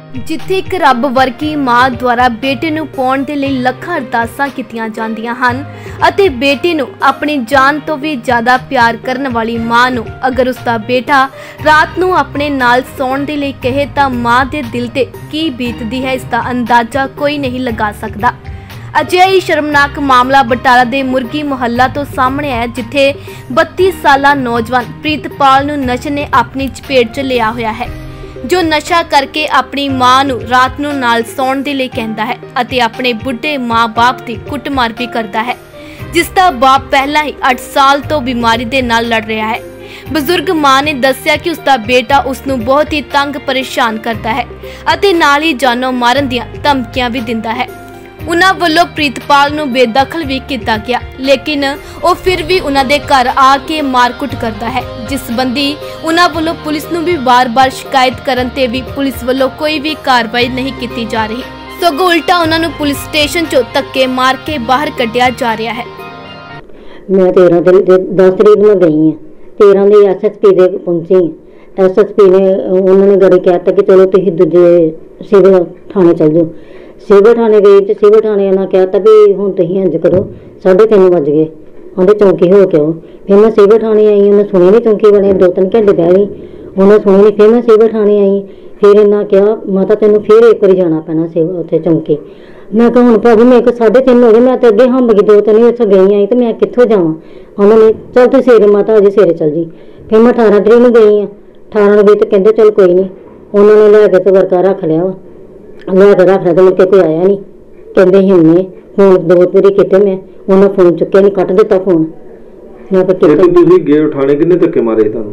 जिथे एक रब वर्गी मां द्वारा बेटे नूं पाउण दे लई लखां अरदासां कीतियां जांदियां हन अते बेटे नूं अपनी जान तो भी ज़्यादा प्यार करन वाली मां नूं अगर उसका बेटा रात नूं अपने नाल सौण दे लई कहे तां मां दे दिल ते की बीतदी है इसका अंदाजा कोई नहीं लगा सकदा। अजिहा ही शर्मनाक मामला बटाला दे मुर्गी मुहल्ला तो सामने आया जिथे 32 साला नौजवान प्रीतपाल नूं नशे ने अपनी चपेट च लिया होया है, जो नशा करके अपनी मां नूं रात नूं नाल सौण दे लई कहंदा है अते अपने बुढ़े मां बाप दी कुटमार भी करदा है, जिसदा बाप पहला ही 8 साल तो बीमारी दे नाल लड़ रहा है। बजुर्ग मां ने दस्सिया कि उसका बेटा उसनूं बहुत ही तंग परेशान करता है अते नाल ही जानों मारन दियां धमकियां भी दिंदा है। उन्हां वल्लों प्रीतपाल नूं बेदखल भी किया गया, लेकिन वो फिर भी उन्हां दे घर आके मारकुट करता है, जिस संबंधी उन्हां वल्लों पुलिस नूं भी बार-बार शिकायत करन ते भी पुलिस वल्लों कोई भी कार्रवाई नहीं की जा रही, सगों उल्टा उन्हां नूं पुलिस स्टेशन चों धक्के मार के बाहर कढ़िया जा रहा है। मैं 10 तरीक में गई हूँ, 13 ਦੀ SSP ਦੇ पहुंची। SSP ने उन्होंने गड़ी कहता कि चलो तुम दूजे सिविल थाने चल जाओ। सिविल थाने गई तो सिविल थाने उन्हें कहता भी हुण तुसीं इंज करो 3:30 बज गए, उन्हें चौंकी हो के आओ। फिर मैं सिविल थाने आई, उन्हें सुनी नहीं, चौंकी बने 2-3 घंटे बह गई, उन्हें सुनी नहीं। फिर मैं सिविल थाने आई, फिर इन्हें कहा माता तेनों फिर एक बार जाना पैना उत्थे चौंकी। मैं कहा हुण भाभी मेरे को 3:30 हो गए, मैं तो अगे हंब गई 2-3 उत्थे गई आई तो मैं कित्थों जावां। उन्होंने चल तू सवेरे माता अजे सवेरे चल जी। फिर मैं 18 तरीक में गई हाँ, 18 में गई तो कहते चल कोई नहीं, उन्होंने लैके तो वर्का रख लिया वा, लैके रख लिया तो मुड़ के कोई आया नहीं, कहते हमने फोन 2 बारी किते, मैं उन्हें फोन चुक्या नहीं, कट दिता फोन। मैं थाने किन्ने धक्के मारे तुहानूं?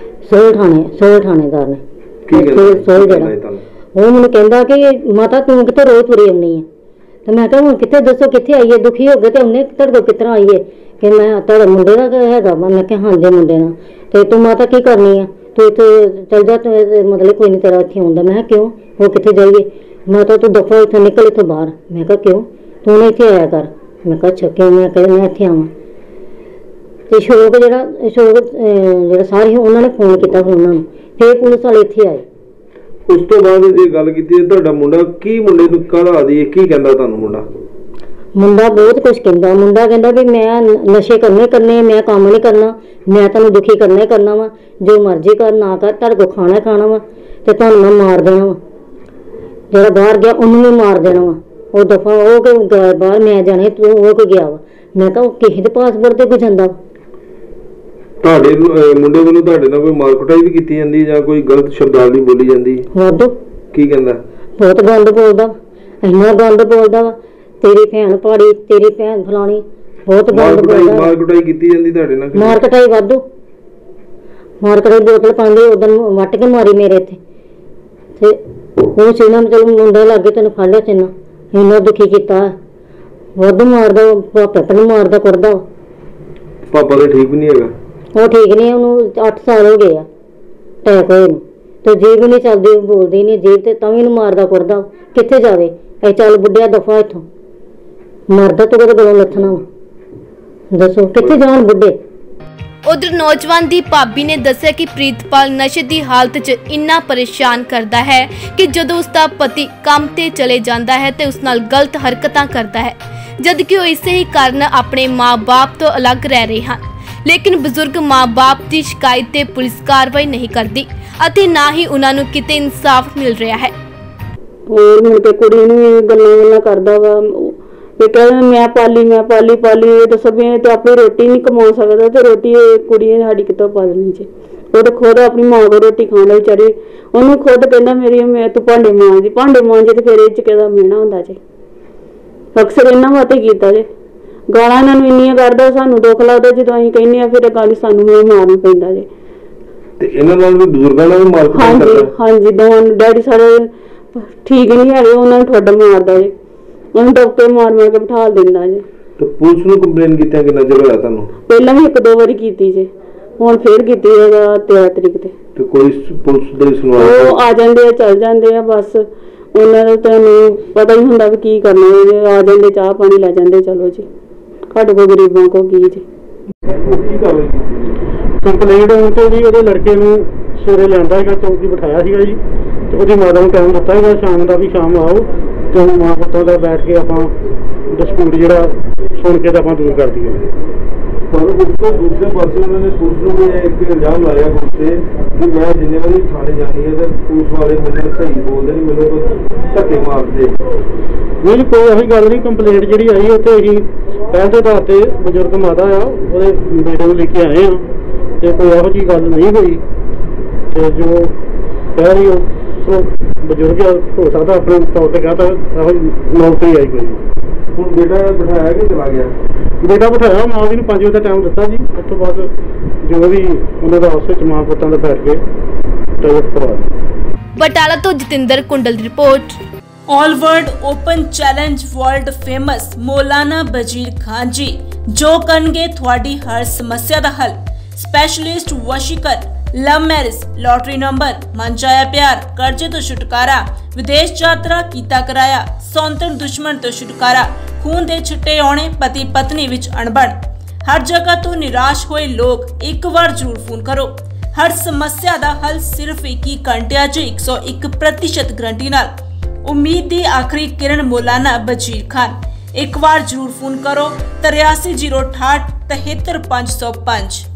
सोल थानेदार ने सोल जरा वो मैंने कहता कि माता तू कितों रोज तुरी आनी है, तो मैं कहा हूँ कितने दसो कितने आईए, दुखी हो गए तो उन्हें तेरे को कितना आईए कि मैं तेरे मुंडे का है, मैं क्या हाँ जी मुंडे ना, तो तू माता की करनी है, तू इतने चल जा, मतलब कोई नहीं तेरा इतने आऊँगा। मैं क्यों वो कितने जाइए, माता तू दफा इतों निकल इतों बाहर। मैं कहा क्यों तू नहीं इतने आया कर, मैं कहा अच्छा क्यों, मैं कह मैं इतने आवा। तो शौक जो सारे उन्होंने फोन किया फिर उन्होंने, फिर पुलिस वाले इतने आए। उस तो बाद ये गल कीती है तुहाडा मुंडा की मुंडे नूं कहदा दी की कहंदा तुहानूं मुंडा बहुत कुछ कहंदा। मुंडा कहंदा भी मैं नशे करने मैं काम नहीं करना, मैं तुहानूं दुखी करना ही करना वा, जो मर्जी कर ना कर, तुहाडे को खाना वा ते तुहानूं मैं मार देना वा, जिहड़ा बाहर गया उन्होंने भी मार देना वा। वो दफा वो गया बाहर, मैं जाने तू वो कोई गया वा, मैं कहा किसी दे पासपोर्ट ते कोई जांदा ਤੁਹਾਡੇ ਮੁੰਡੇ ਵੱਲੋਂ ਤੁਹਾਡੇ ਨਾਲ ਕੋਈ ਮਾਰ ਕੁਟਾਈ ਵੀ ਕੀਤੀ ਜਾਂਦੀ ਜਾਂ ਕੋਈ ਗਲਤ ਸ਼ਬਦਾਵਲੀ ਬੋਲੀ ਜਾਂਦੀ? ਵਾਧੂ। ਕੀ ਕਹਿੰਦਾ? ਬਹੁਤ ਗੰਦ ਬੋਲਦਾ, ਇੰਨਾ ਗੰਦ ਬੋਲਦਾ ਵਾ, ਤੇਰੀ ਭੈਣ ਪਾੜੀ, ਤੇਰੀ ਭੈਣ ਫਲਾਣੀ, ਬਹੁਤ ਗੰਦ ਬੋਲਦਾ। ਮਾਰ ਕੁਟਾਈ ਕੀਤੀ ਜਾਂਦੀ ਤੁਹਾਡੇ ਨਾਲ? ਮਾਰ ਕੁਟਾਈ ਵਾਧੂ, ਮਾਰ ਕੁਟਾਈ ਬੋਤਲ ਪਾਉਂਦੇ ਉਦੋਂ ਵੱਟ ਕੇ ਮਾਰੀ ਮੇਰੇ ਇੱਥੇ, ਤੇ ਉਹ ਸੀਨਾ ਚਲੋ ਮੁੰਡੇ ਲੱਗੇ ਤੈਨੂੰ ਫੜ ਲਿਆ ਸੀਨਾ, ਇੰਨਾ ਦੁਖੀ ਕੀਤਾ, ਵਾਧੂ ਮਾਰਦਾ, ਪਾਪਾ ਨੂੰ ਮਾਰਦਾ ਕੁੱਟਦਾ। ਪਾਪਾ ਤਾਂ ਠੀਕ ਵੀ ਨਹੀਂ ਹੈਗਾ? वो ठीक नहीं है, उन्होंने 8 साल हो गए अटैक होए तो जीभ भी नहीं चलती, बोलती नहीं जीभ, तो तभी मारदा कुटदा, कित्थे जावे, ऐ चल बुढ़िया दफा इत्थों, मरदा तो कदे गलों लथना वा, दसो कित्थे जाण बुढ़े। उधर नौजवान दी भाभी ने दस्सिया कि प्रीतपाल नशे दी हालत च इन्ना परेशान करदा है कि जदों उसदा पति काम ते चले जांदा है ते उस नाल गलत हरकतां करदा है, जबकि वो इसे ही कारण अपने मां बाप तो अलग रह रहे हैं, लेकिन बजुर्ग मां बाप की शिकायत ते पुलिस कार्रवाई नहीं करती अते ना ही उन्होंने किते इंसाफ मिल रहा है। और मुझे कुड़ी नूं गल्लां करदा वा, ते कहदा मैं पाली तो सब ते अपनी रोटी नहीं कमा सकदा, ते रोटी कुड़ी ने साडी कितों पालनी जे, वो तो खुद अपनी मां को रोटी खाना बेचारी, उन्होंने खुद कहना मेरी मैं तू भांडे मांजे ते फिर इह कहदा मेहना हुंदा जे, अक्सर इन्हां वाते कीता जे। गालां इन्हां नूं इन्नियां करदा, सानूं दुख लगदा जदों असीं कहने आ, फिर गाली सानूं मारना पैंदा जे। ते इन्हां नाल भी बुजुर्गां नाल मार कुटाई करदा? हां जी, दोवां डैडी सारे ठीक नहीं है, उन्हां नूं ठुड्ड मारदा जे, उन्हां डॉक्टर मार के बिठा दिंदा जे। ते पुलिस नूं कंप्लेन कीतियां किन्ना चिर होया तुहानूं? पहलां भी 1-2 वारी कीती जे, हुण फिर कीती है 13 तरीक ते कोई पुलिस दी सुनवाई? वो आ जांदे चल जांदे आ, बस उन्हां दा तुहानूं पता ही हुंदा भी की करना, आ जांदे चाह पानी लै जांदे, चलो जी ਸਾਡੇ ਕੋਲ ਗਰੀਬਾਂ ਕੋ ਕੀ ਜੀ। ਕੰਪਲੇਂਟ ਹੋਣ ਤੋਂ ਜੀ ਉਹਦੇ ਲੜਕੇ ਨੂੰ ਸਵੇਰੇ ਲਿਆਂਦਾ ਸੀਗਾ, ਚੌਂਕੀ ਬਿਠਾਇਆ ਸੀਗਾ ਜੀ, ਉਹਦੀ ਮਾਤਾ ਨੂੰ ਟਾਈਮ ਦਿੱਤਾ ਹੈਗਾ ਸ਼ਾਮ ਦਾ ਵੀ ਸ਼ਾਮ ਆਓ ਤੇ ਮਾਂ ਪੁੱਤਾਂ ਦਾ ਬੈਠ ਕੇ ਆਪਾਂ ਡਿਸਪਿਊਟ ਜਿਹੜਾ ਸੁਣ ਕੇ ਤਾਂ ਆਪਾਂ ਦੂਰ ਕਰ ਦਈਏ। ਪਰ ਉਸ ਤੋਂ ਦੂਸਰੇ ਪਾਸੇ ਉਹਨਾਂ ਨੇ ਪੁਲਿਸ ਨੂੰ ਵੀ ਇੱਕ ਇਲਜ਼ਾਮ ਲਾਇਆ ਉੱਤੇ ਕਿ ਮੈਂ ਜਿੰਨੇ ਵਾਰੀ ਥਾਣੇ ਜਾਂਦੀ ਹਾਂ ਤਾਂ ਪੁਲਿਸ ਵਾਲੇ ਮੈਨੂੰ ਸਹੀ ਬੋਲਦੇ ਨਹੀਂ, ਮੈਨੂੰ ਧੱਕੇ ਮਾਰਦੇ। ਨਹੀਂ ਕੋਈ ਇਹੋ ਗੱਲ ਨਹੀਂ, ਕੰਪਲੇਂਟ ਜਿਹੜੀ ਆਈ ਉੱਥੇ ਅਸੀਂ ਪਹਿਲ ਦੇ ਆਧਾਰ ਤੇ ਬਜ਼ੁਰਗ ਮਾਤਾ ਆ ਉਹਦੇ ਬੇਟੇ ਨੂੰ ਲੈ ਕੇ ਆਏ ਆ ਤੇ ਕੋਈ ਇਹੋ ਜਿਹੀ ਗੱਲ ਨਹੀਂ ਹੋਈ ਤੇ ਜੋ ਕਹਿ ਰਹੀ ਉਹ ਬਜ਼ੁਰਗ ਹੋ ਸਕਦਾ ਆਪਣੇ ਤੌਰ ਤੇ ਕਹਤਾ ਇਹੋ ਨੌਕਰੀ ਆਈ ਕੋਈ। ਹੁਣ ਬੇਟਾ ਬਿਠਾਇਆ ਕਿ ਚਲਾ ਗਿਆ? ਬੇਟਾ ਬਿਠਾਇਆ, ਮਾਂ ਵੀ ਨੂੰ 5 ਵਜੇ ਦਾ ਟਾਈਮ ਦਿੱਤਾ ਜੀ। ਉਸ ਤੋਂ ਬਾਅਦ ਜੋ ਵੀ ਉਹਨਾਂ ਦਾ ਆਪਸ ਵਿੱਚ ਮਾਂ ਪੁੱਤਾਂ ਦਾ ਬੈਠ ਕੇ ਟਾਈਟ ਕਰਵਾ ਦਿੱਤਾ। ਬਟਾਲਾ ਤੋਂ ਜਤਿੰਦਰ ਕੁੰਡਲ ਦੀ report. All world open challenge world famous मौलाना बजीर खान जी जो करनगे थोड़ी हर समस्या दा हल। स्पैशलिस्ट वशीकर, लव मैरिज, लॉटरी नंबर, मनचाया प्यार, कर्जे तो छुटकारा, विदेश यात्रा कीता कराया, सौंतन दुश्मन तो छुटकारा, खून दे छिट्टे आने पति पत्नी विच अणबण। हर जगह तो निराश होए लोग एक बार जरूर फोन करो। हर समस्या दा हल सिर्फ 21 घंटिया च 101% गारंटी नाल। उम्मीद दी आखिरी किरण मौलाना बजीर खान। एक बार जरूर फोन करो 83 068 73 505।